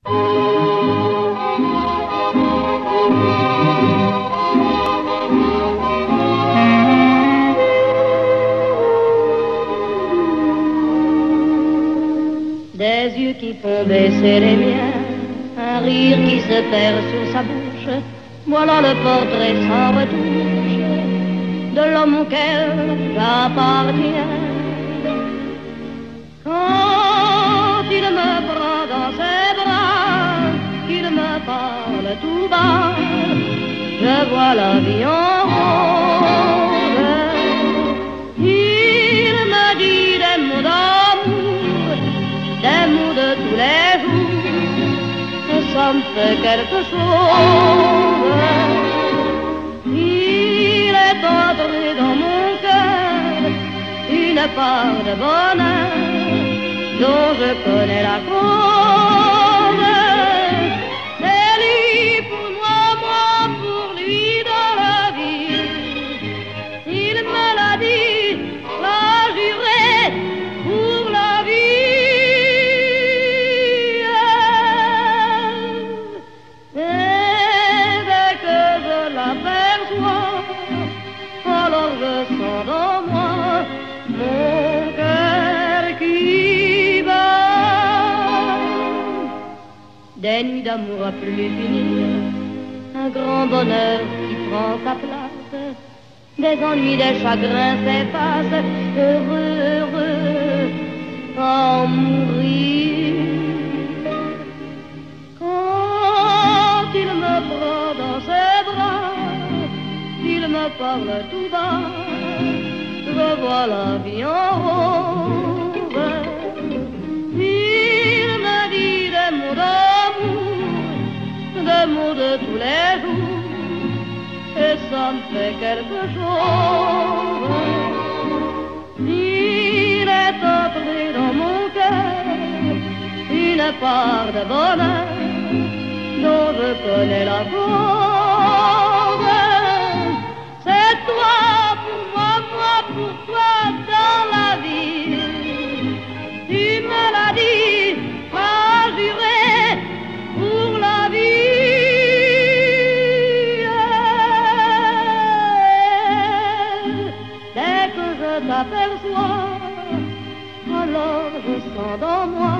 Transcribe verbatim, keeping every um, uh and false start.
Des yeux qui font baisser les miens, un rire qui se perd sur sa bouche, voilà le portrait sans retouche de l'homme auquel j'appartiens. Quand il me prend dans ses bras, qu'il me parle tout bas, je vois la vie en rose. Il me dit des mots d'amour, des mots de tous les jours, que ça me fait quelque chose. Il est entré dans mon cœur une part de bonheur dont je connais la cause. C'est lui pour moi, moi pour lui dans la vie. Il me l'a dit, l'a juré pour la vie. Et dès que je l'aperçois, alors je sens dans moi mon cœur qui bat. Des nuits d'amour à plus finir, un grand bonheur qui prend sa place, des ennuis, des chagrins s'effacent, heureux, heureux, à mourir. Quand il me prend dans ses bras, il me parle tout bas, je vois la vie en rose. Il me dit des mots d'amour, des mots de tous les jours, et ça me fait quelque chose. Il est entré dans mon cœur une part de bonheur dont je connais la cause. C'est toi pour moi, moi pour toi dans la vie. Tu me l'as dit, m'as juré pour la vie. Dès que je t'aperçois, alors je sens dans moi